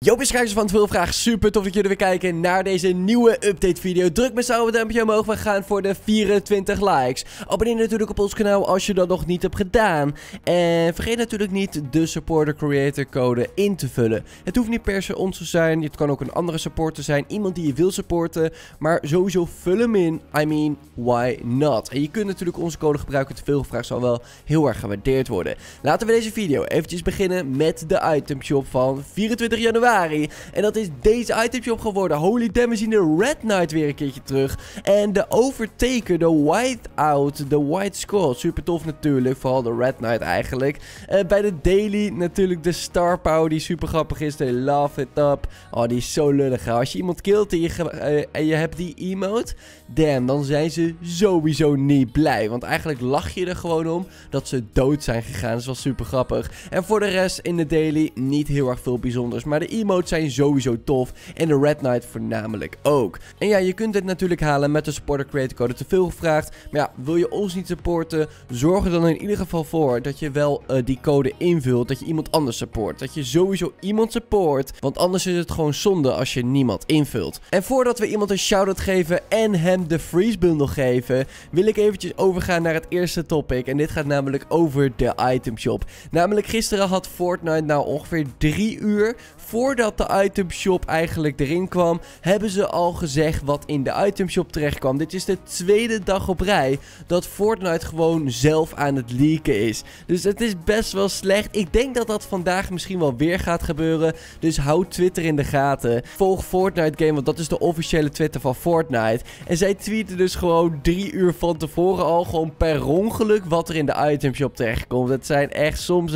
Yo, beschrijvers van het Veelvraag, super tof dat jullie weer kijken naar deze nieuwe update video. Druk met z'n allen een duimpje omhoog, we gaan voor de 24 likes. Abonneer natuurlijk op ons kanaal als je dat nog niet hebt gedaan. En vergeet natuurlijk niet de supporter creator code in te vullen. Het hoeft niet per se ons te zijn, het kan ook een andere supporter zijn, iemand die je wil supporten. Maar sowieso vul hem in, I mean, why not? En je kunt natuurlijk onze code gebruiken, te veel gevraagd zal wel heel erg gewaardeerd worden. Laten we deze video eventjes beginnen met de itemshop van 24 januari. En dat is deze itemshop geworden. Holy damn, we zien de Red Knight weer een keertje terug. En de Overtaker, de Whiteout, de White Skull. Super tof natuurlijk, vooral de Red Knight eigenlijk. Bij de Daily natuurlijk de Star Power die super grappig is. De Love It Up. Oh, die is zo lullig. Als je iemand killt en je hebt die emote, damn, dan zijn ze sowieso niet blij. Want eigenlijk lach je er gewoon om dat ze dood zijn gegaan. Dat is wel super grappig. En voor de rest in de Daily niet heel erg veel bijzonders. Maar de emotes zijn sowieso tof. En de Red Knight voornamelijk ook. En ja, je kunt dit natuurlijk halen met de supporter creator code, te veel gevraagd. Maar ja, wil je ons niet supporten, zorg er dan in ieder geval voor dat je wel die code invult. Dat je iemand anders support. Dat je sowieso iemand support. Want anders is het gewoon zonde als je niemand invult. En voordat we iemand een shout-out geven en hem de freeze bundle geven, wil ik eventjes overgaan naar het eerste topic. En dit gaat namelijk over de itemshop. Namelijk gisteren had Fortnite nou ongeveer 3 uur voordat de itemshop eigenlijk erin kwam, hebben ze al gezegd wat in de itemshop terecht kwam. Dit is de tweede dag op rij dat Fortnite gewoon zelf aan het leaken is. Dus het is best wel slecht. Ik denk dat dat vandaag misschien wel weer gaat gebeuren. Dus hou Twitter in de gaten. Volg Fortnite Game, want dat is de officiële Twitter van Fortnite. En zij tweeten dus gewoon 3 uur van tevoren al gewoon per ongeluk wat er in de itemshop terecht komt. Het zijn echt soms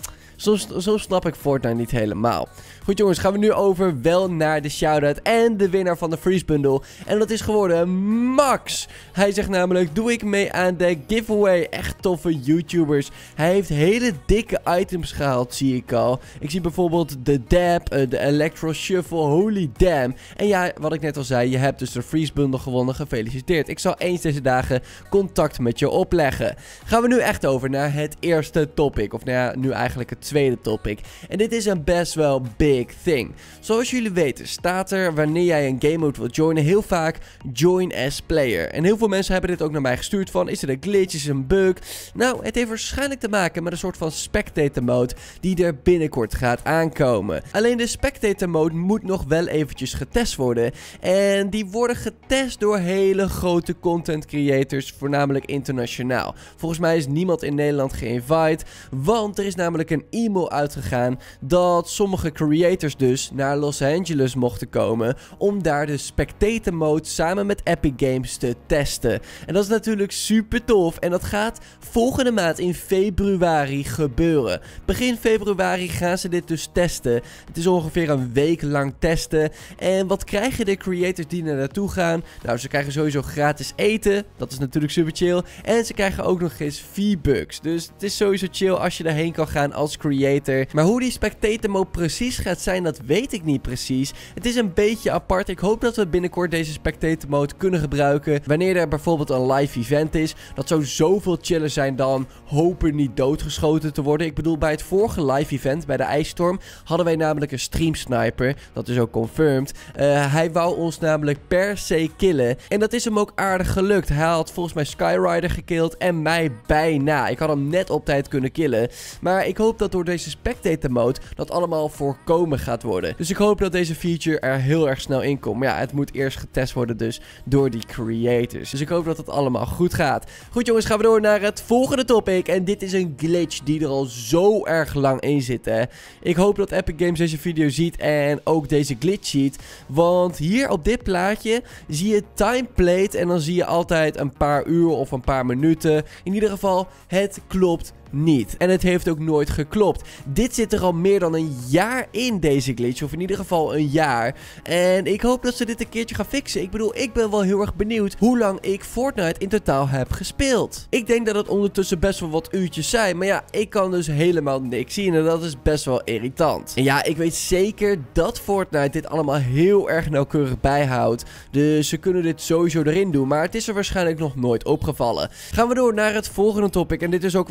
snap ik Fortnite niet helemaal. Goed jongens, gaan we nu over wel naar de shoutout en de winnaar van de freeze bundle. En dat is geworden Max. Hij zegt namelijk, doe ik mee aan de giveaway. Echt toffe YouTubers. Hij heeft hele dikke items gehaald, zie ik al. Ik zie bijvoorbeeld de Dab, de Electro Shuffle, holy damn. En ja, wat ik net al zei, je hebt dus de freeze bundle gewonnen. Gefeliciteerd. Ik zal eens deze dagen contact met je opleggen. Gaan we nu echt over naar het eerste topic. Of nou ja, nu eigenlijk het tweede topic. En dit is een best wel big thing. Zoals jullie weten staat er wanneer jij een game mode wilt joinen heel vaak join as player. En heel veel mensen hebben dit ook naar mij gestuurd van, is het een glitch, is het een bug? Nou, het heeft waarschijnlijk te maken met een soort van spectator mode die er binnenkort gaat aankomen. Alleen de spectator mode moet nog wel eventjes getest worden. En die worden getest door hele grote content creators, voornamelijk internationaal. Volgens mij is niemand in Nederland geïnvite, want er is namelijk een e-mail uitgegaan dat sommige creators dus naar Los Angeles mochten komen om daar de spectator mode samen met Epic Games te testen. En dat is natuurlijk super tof en dat gaat volgende maand in februari gebeuren. Begin februari gaan ze dit dus testen. Het is ongeveer een week lang testen. En wat krijgen de creators die er naartoe gaan? Nou, ze krijgen sowieso gratis eten. Dat is natuurlijk super chill. En ze krijgen ook nog eens V-Bucks. Dus het is sowieso chill als je daarheen kan gaan als creator. Maar hoe die spectator mode precies gaat zijn, dat weet ik niet precies. Het is een beetje apart. Ik hoop dat we binnenkort deze spectator mode kunnen gebruiken wanneer er bijvoorbeeld een live event is. Dat zou zoveel chiller zijn dan hopen niet doodgeschoten te worden. Ik bedoel, bij het vorige live event, bij de ijsstorm, hadden wij namelijk een stream sniper. Dat is ook confirmed. Hij wou ons namelijk per se killen. En dat is hem ook aardig gelukt. Hij had volgens mij Skyrider gekillt en mij bijna. Ik had hem net op tijd kunnen killen. Maar ik hoop dat door deze spectator mode dat allemaal voorkomen gaat worden. Dus ik hoop dat deze feature er heel erg snel in komt. Maar ja, het moet eerst getest worden dus door die creators. Dus ik hoop dat het allemaal goed gaat. Goed jongens, gaan we door naar het volgende topic. En dit is een glitch die er al zo erg lang in zit, hè. Ik hoop dat Epic Games deze video ziet en ook deze glitch ziet. Want hier op dit plaatje zie je timeplate en dan zie je altijd een paar uur of een paar minuten. In ieder geval, het klopt niet. En het heeft ook nooit geklopt. Dit zit er al meer dan een jaar in, deze glitch. Of in ieder geval een jaar. En ik hoop dat ze dit een keertje gaan fixen. Ik bedoel, ik ben wel heel erg benieuwd hoe lang ik Fortnite in totaal heb gespeeld. Ik denk dat het ondertussen best wel wat uurtjes zijn. Maar ja, ik kan dus helemaal niks zien. En dat is best wel irritant. En ja, ik weet zeker dat Fortnite dit allemaal heel erg nauwkeurig bijhoudt. Dus ze kunnen dit sowieso erin doen. Maar het is er waarschijnlijk nog nooit opgevallen. Gaan we door naar het volgende topic. En dit is ook weer een soort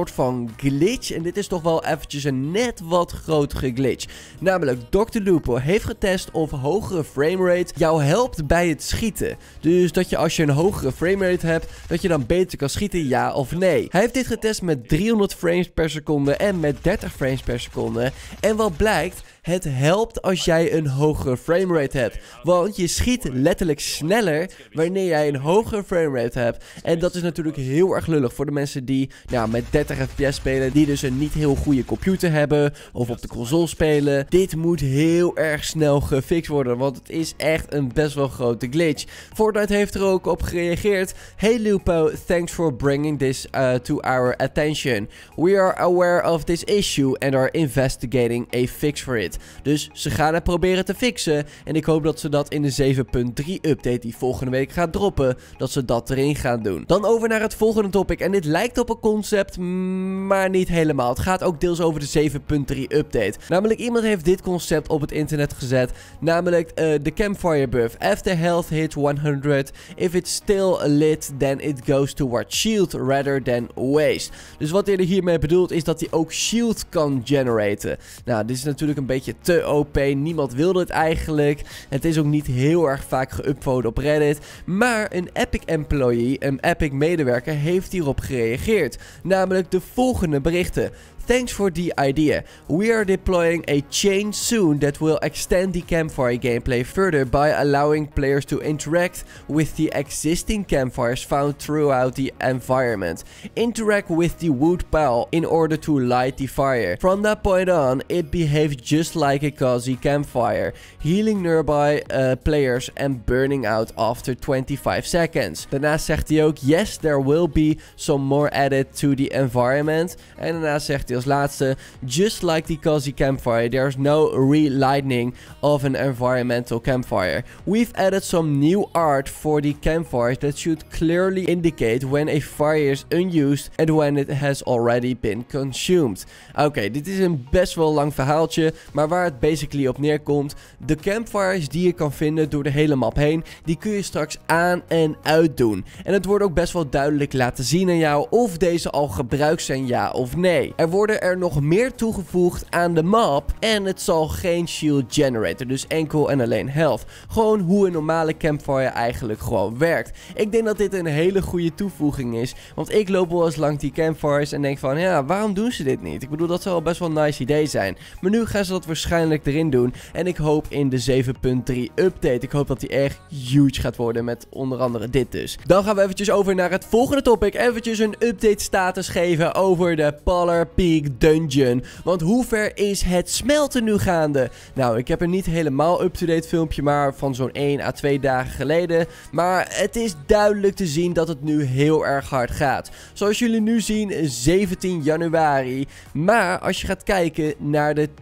soort van glitch. En dit is toch wel eventjes een net wat grotere glitch. Namelijk, Dr. Lupo heeft getest of hogere framerate jou helpt bij het schieten. Dus dat je als je een hogere framerate hebt, dat je dan beter kan schieten, ja of nee. Hij heeft dit getest met 300 frames per seconde en met 30 frames per seconde. En wat blijkt, het helpt als jij een hogere framerate hebt. Want je schiet letterlijk sneller wanneer jij een hogere framerate hebt. En dat is natuurlijk heel erg lullig voor de mensen die met 30 fps spelen. Die dus een niet heel goede computer hebben. Of op de console spelen. Dit moet heel erg snel gefixt worden. Want het is echt een best wel grote glitch. Fortnite heeft er ook op gereageerd. Hey Lupo, thanks for bringing this to our attention. We are aware of this issue and are investigating a fix for it. Dus ze gaan het proberen te fixen. En ik hoop dat ze dat in de 7.3 update die volgende week gaat droppen, dat ze dat erin gaan doen. Dan over naar het volgende topic. En dit lijkt op een concept, maar niet helemaal. Het gaat ook deels over de 7.3 update. Namelijk iemand heeft dit concept op het internet gezet. Namelijk de campfire buff. After health hit 100, if it's still lit, then it goes towards shield rather than waste. Dus wat hij er hiermee bedoelt is dat hij ook shield kan generaten. Nou, dit is natuurlijk een beetje te OP. Niemand wilde het eigenlijk. Het is ook niet heel erg vaak geüpvoed op Reddit. Maar een Epic employee, een Epic medewerker, heeft hierop gereageerd. Namelijk de volgende berichten. Thanks for the idea. We are deploying a change soon that will extend the campfire gameplay further by allowing players to interact with the existing campfires found throughout the environment. Interact with the wood pile in order to light the fire. From that point on, it behaves just like a cozy campfire, healing nearby players and burning out after 25 seconds. Daarnaast zegt hij ook, yes, there will be some more added to the environment. En daarna zegt hij als laatste, just like the cozy campfire, there's no relighting of an environmental campfire. We've added some new art for the campfires that should clearly indicate when a fire is unused and when it has already been consumed. Oké, dit is een best wel lang verhaaltje, maar waar het basically op neerkomt, de campfires die je kan vinden door de hele map heen, die kun je straks aan en uit doen. En het wordt ook best wel duidelijk laten zien aan jou of deze al gebruikt zijn, ja of nee. Er worden er nog meer toegevoegd aan de map en het zal geen shield generator, dus enkel en alleen health. Gewoon hoe een normale campfire eigenlijk gewoon werkt. Ik denk dat dit een hele goede toevoeging is, want ik loop wel eens langs die campfires en denk van, ja, waarom doen ze dit niet? Ik bedoel, dat zou wel best wel een nice idee zijn. Maar nu gaan ze dat waarschijnlijk erin doen en ik hoop in de 7.3 update, ik hoop dat die echt huge gaat worden met onder andere dit dus. Dan gaan we eventjes over naar het volgende topic, eventjes een update status geven over de Polar Peak Dungeon. Want hoe ver is het smelten nu gaande? Nou, ik heb er niet helemaal up-to-date filmpje, maar van zo'n 1 à 2 dagen geleden. Maar het is duidelijk te zien dat het nu heel erg hard gaat. Zoals jullie nu zien, 17 januari. Maar als je gaat kijken naar de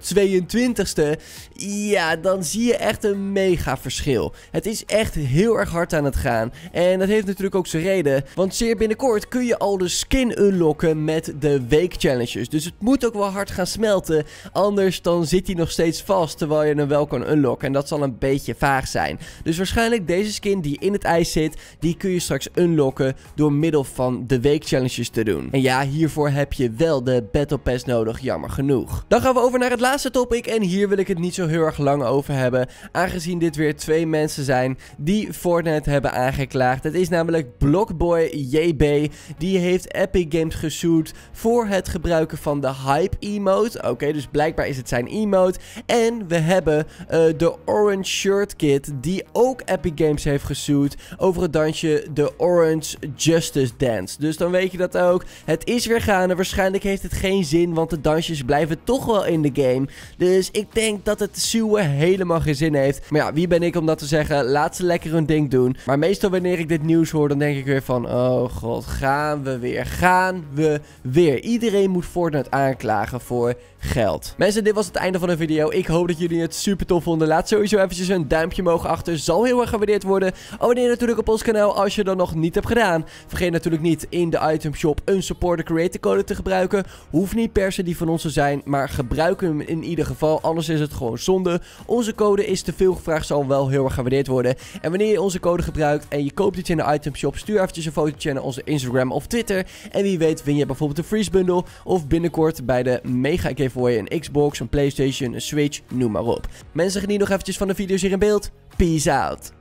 22e, ja, dan zie je echt een mega verschil. Het is echt heel erg hard aan het gaan. En dat heeft natuurlijk ook zijn reden. Want zeer binnenkort kun je al de skin unlocken met de week challenges. Dus het moet ook wel hard gaan smelten. Anders dan zit hij nog steeds vast terwijl je hem wel kan unlocken. En dat zal een beetje vaag zijn. Dus waarschijnlijk deze skin die in het ijs zit, die kun je straks unlocken door middel van de week challenges te doen. En ja, hiervoor heb je wel de Battle Pass nodig, jammer genoeg. Dan gaan we over naar het laatste topic. En hier wil ik het niet zo heel erg lang over hebben. Aangezien dit weer 2 mensen zijn die Fortnite hebben aangeklaagd. Het is namelijk Blockboy JB. Die heeft Epic Games gesued voor het gebruiken van de hype emote. Oké, dus blijkbaar is het zijn emote. En we hebben de Orange Shirt Kid die ook Epic Games heeft gesued over het dansje de Orange Justice Dance. Dus dan weet je dat ook. Het is weer gaande. Waarschijnlijk heeft het geen zin, want de dansjes blijven toch wel in de game. Dus ik denk dat het suwen helemaal geen zin heeft. Maar ja, wie ben ik om dat te zeggen? Laat ze lekker hun ding doen. Maar meestal wanneer ik dit nieuws hoor, dan denk ik weer van, oh god, gaan we weer. Iedereen moet Fortnite het aanklagen voor geld. Mensen, dit was het einde van de video. Ik hoop dat jullie het super tof vonden. Laat sowieso eventjes een duimpje omhoog achter. Zal heel erg gewaardeerd worden. Abonneer natuurlijk op ons kanaal als je dat nog niet hebt gedaan. Vergeet natuurlijk niet in de itemshop een supporter creator code te gebruiken. Hoeft niet per se die van ons te zijn, maar gebruik hem in ieder geval. Anders is het gewoon zonde. Onze code is te veel gevraagd, zal wel heel erg gewaardeerd worden. En wanneer je onze code gebruikt en je koopt iets in de itemshop, stuur eventjes een fotootje naar onze Instagram of Twitter. En wie weet win je bijvoorbeeld een freeze bundle of binnenkort bij de mega giveaway een Xbox, een PlayStation, een Switch, noem maar op. Mensen, geniet nog eventjes van de video's hier in beeld. Peace out.